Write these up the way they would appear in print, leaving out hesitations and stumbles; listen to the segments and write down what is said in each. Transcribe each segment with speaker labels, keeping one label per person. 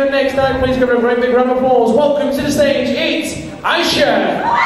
Speaker 1: your next act, please give her a great big round of applause. Welcome to the stage, it's Aisha.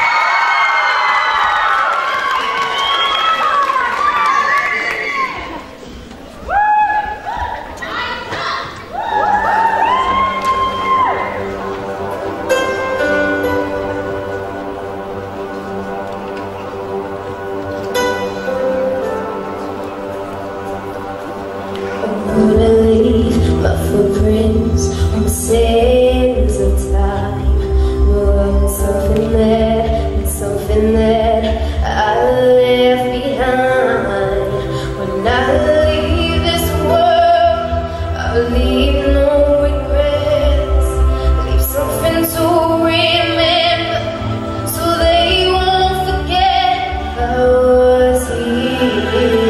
Speaker 2: My footprints on the sands of time. No, it's something that I left behind. When I leave this world, I'll leave no regrets. Leave something to remember, so they won't forget I was here.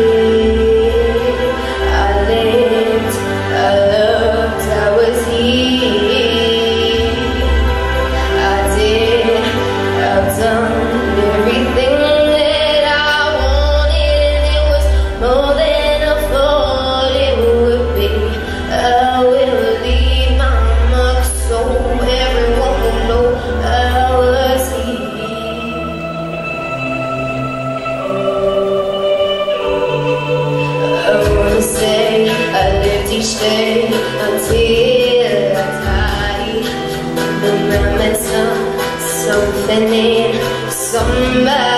Speaker 2: Each day until I die, remember something in somebody.